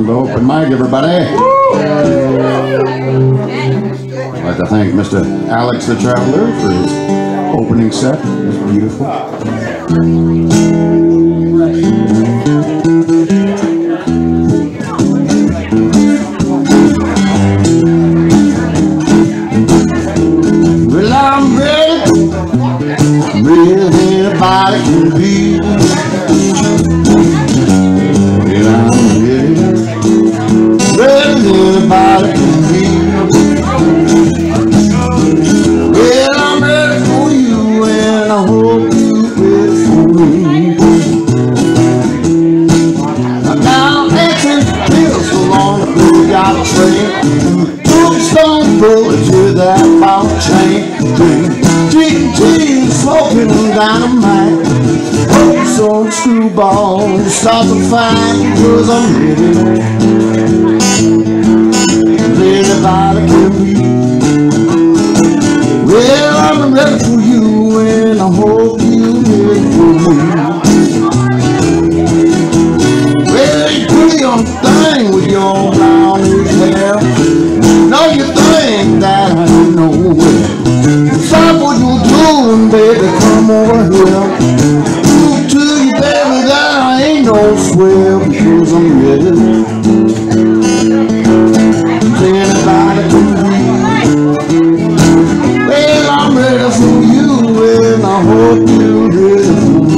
the open mic, everybody. I'd like to thank Mr. Alex the Traveler for his opening set. It was beautiful. Well, I'm ready, ready as anybody can be. Well, I'm ready, ready as anybody can be. Well, I'm ready for you, and I hope you're ready for me. I'm down Exit Hill, so long ago, got a train. Stone bullets with that ball chain. Drinking tea and smoking dynamite. Hopes on screwball, start to fight, cause I'm ready. Anybody can be. Well, I'm ready for you, and I hope you're ready for me. Well, you pretty young thing with your brownish hair. Know you think that I don't know it. Stop what you're doing, baby, come over here. Prove to you, baby, that I ain't no swear, because I'm ready. Anybody can be. Well, I'm ready for you, and I hope you're ready for me.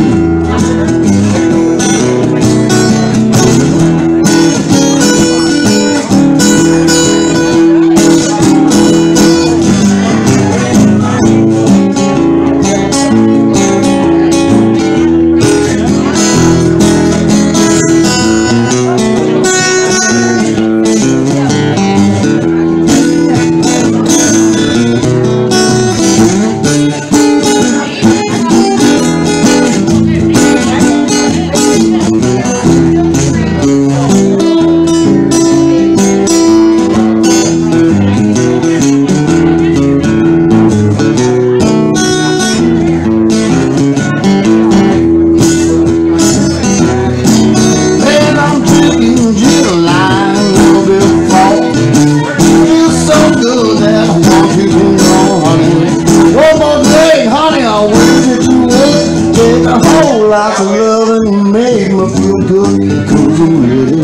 Lots of love and made me feel good, cause I'm ready.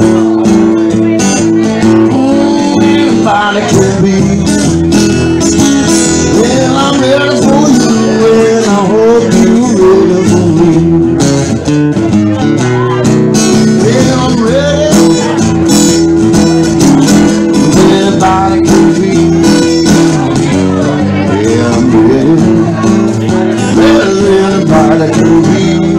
Anybody can be. Well, I'm ready for you, and I hope you're ready for me. Well, I'm ready. Anybody can be. Yeah, I'm ready. Well, anybody can be.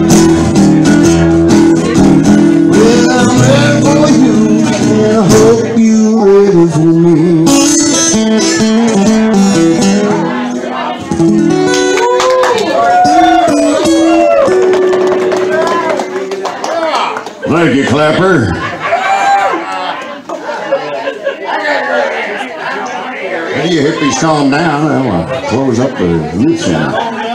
Thank you, Clapper. How do you hippies calm down? I'll close up the youth center.